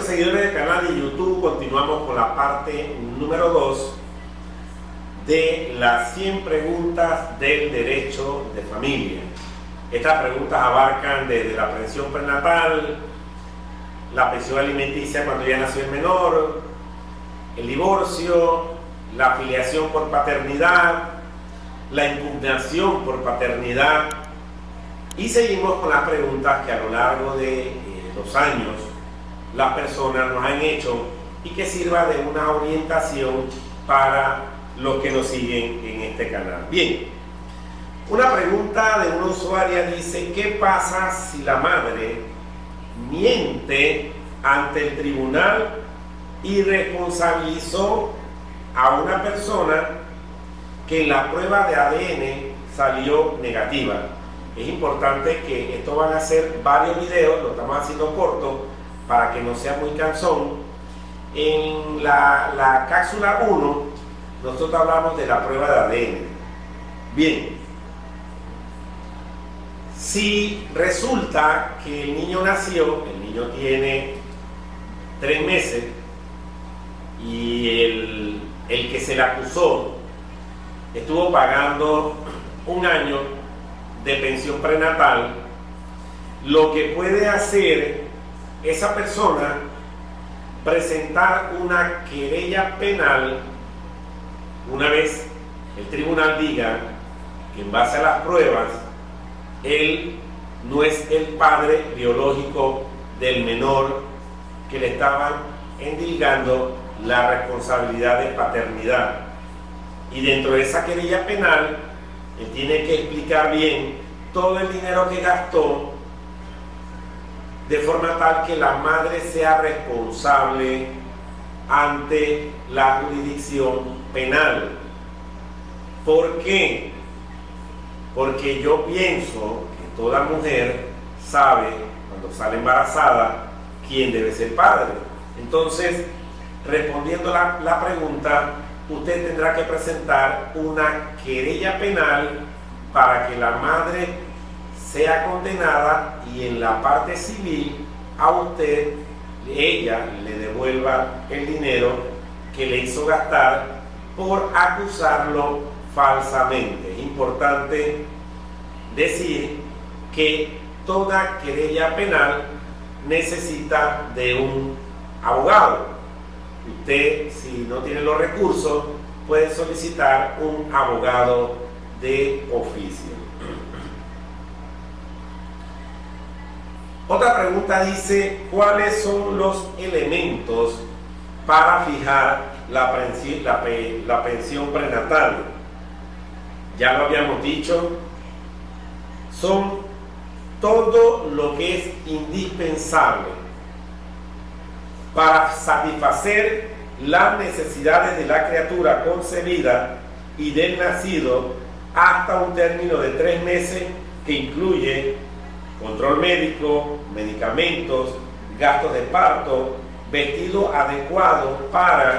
seguidores del canal de YouTube, continuamos con la parte número 2 de las 100 preguntas del derecho de familia. Estas preguntas abarcan desde la pensión prenatal, la pensión alimenticia cuando ya nació el menor, el divorcio, la filiación por paternidad, la impugnación por paternidad, y seguimos con las preguntas que a lo largo de los años las personas nos han hecho y que sirva de una orientación para los que nos siguen en este canal. Bien, una pregunta de una usuaria dice: ¿qué pasa si la madre miente ante el tribunal y responsabilizó a una persona que en la prueba de ADN salió negativa? Es importante que esto van a ser varios videos, lo estamos haciendo corto para que no sea muy cansón. En la cápsula 1 nosotros hablamos de la prueba de ADN. Bien, si resulta que el niño nació, el niño tiene 3 meses y el que se le acusó estuvo pagando 1 año de pensión prenatal, lo que puede hacer esa persona presentar una querella penal una vez el tribunal diga que en base a las pruebas él no es el padre biológico del menor, que le estaban endilgando la responsabilidad de paternidad. Y dentro de esa querella penal él tiene que explicar bien todo el dinero que gastó, de forma tal que la madre sea responsable ante la jurisdicción penal. ¿Por qué? Porque yo pienso que toda mujer sabe, cuando sale embarazada, quién debe ser padre. Entonces, respondiendo la pregunta, usted tendrá que presentar una querella penal para que la madre sea condenada y en la parte civil a usted, ella le devuelva el dinero que le hizo gastar por acusarlo falsamente. Es importante decir que toda querella penal necesita de un abogado. Usted, si no tiene los recursos, puede solicitar un abogado de oficio. Otra pregunta dice: ¿cuáles son los elementos para fijar la pensión prenatal? Ya lo habíamos dicho, son todo lo que es indispensable para satisfacer las necesidades de la criatura concebida y del nacido hasta un término de 3 meses, que incluye control médico, medicamentos, gastos de parto, vestido adecuado para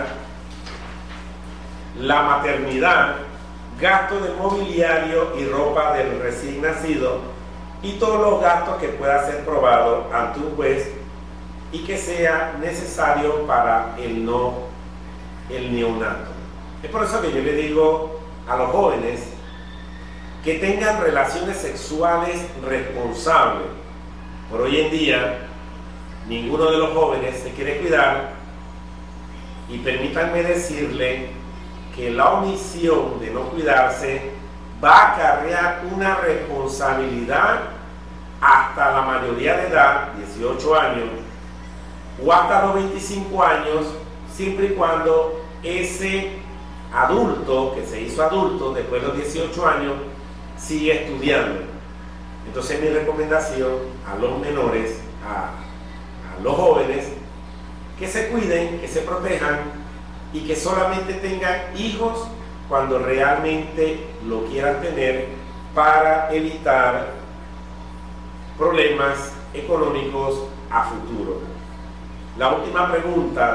la maternidad, gasto de mobiliario y ropa del recién nacido, y todos los gastos que pueda ser probado ante un juez y que sea necesario para el neonato. Es por eso que yo le digo a los jóvenes que tengan relaciones sexuales responsables. Por hoy en día ninguno de los jóvenes se quiere cuidar, y permítanme decirle que la omisión de no cuidarse va a acarrear una responsabilidad hasta la mayoría de edad, 18 años, o hasta los 25 años, siempre y cuando ese adulto que se hizo adulto después de los 18 años sigue estudiando. Entonces mi recomendación a los menores, a los jóvenes, que se cuiden, que se protejan y que solamente tengan hijos cuando realmente lo quieran tener, para evitar problemas económicos a futuro. La última pregunta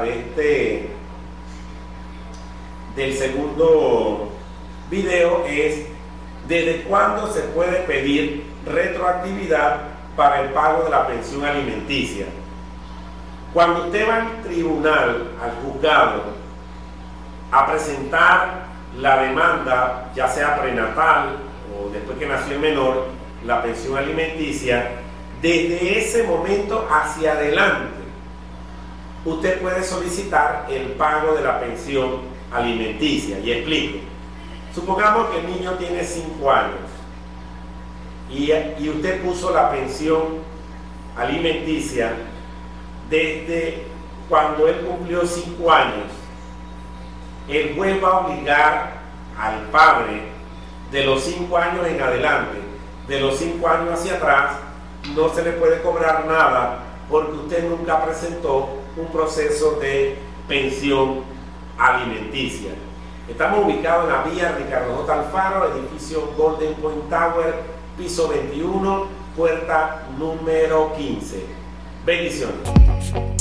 del segundo video es: ¿desde cuándo se puede pedir retroactividad para el pago de la pensión alimenticia? Cuando usted va al tribunal, al juzgado, a presentar la demanda, ya sea prenatal o después que nació el menor, la pensión alimenticia, desde ese momento hacia adelante, usted puede solicitar el pago de la pensión alimenticia. Y explico. Supongamos que el niño tiene 5 años y usted puso la pensión alimenticia desde cuando él cumplió 5 años. El juez va a obligar al padre de los 5 años en adelante, de los 5 años hacia atrás, no se le puede cobrar nada porque usted nunca presentó un proceso de pensión alimenticia. Estamos ubicados en la vía Ricardo J. Alfaro, edificio Golden Point Tower, piso 21, puerta número 15. Bendiciones.